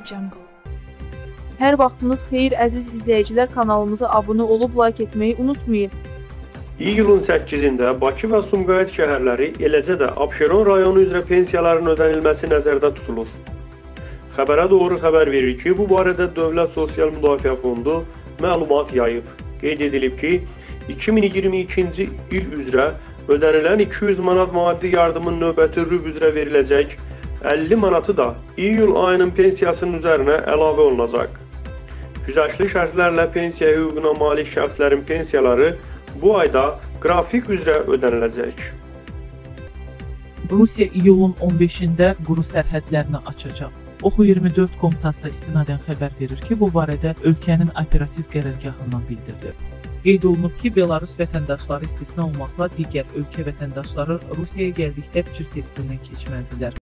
Jungle. Hər vaxtınız xeyir əziz izləyicilər, kanalımıza abunə olub like etməyi unutmayın. İyulun 8-də Bakı və Sumqayıt şəhərləri, eləcə də Abşeron rayonu üzrə pensiyaların ödənilməsi nəzərdə tutulur. Xəbərə doğru xəbər verir ki, bu barədə Dövlət Sosial Müdafiə Fondu məlumat yayıb. Qeyd edilib ki, 2022-ci il üzrə ödənilən 200 manat maddi yardımın növbəti rüb üzrə veriləcək 50 manatı da iyul ayının pensiyasının üzərinə əlavə olunacaq. Güzəştli şərtlərlə pensiya hüququna malik şəxslərin pensiyaları bu ayda qrafik üzrə ödəniləcək. Rusiya iyulun 15-də quru sərhədlərini açacaq. Oxu24.com TASS-a istinadən xəbər verir ki, bu barədə ölkənin operativ qərargahından bildirilir. Qeyd olunub ki, Belarus vətəndaşları istisna olmaqla digər ölkə vətəndaşları Rusiyaya gəldikdə fikir testindən keçməlidirlər.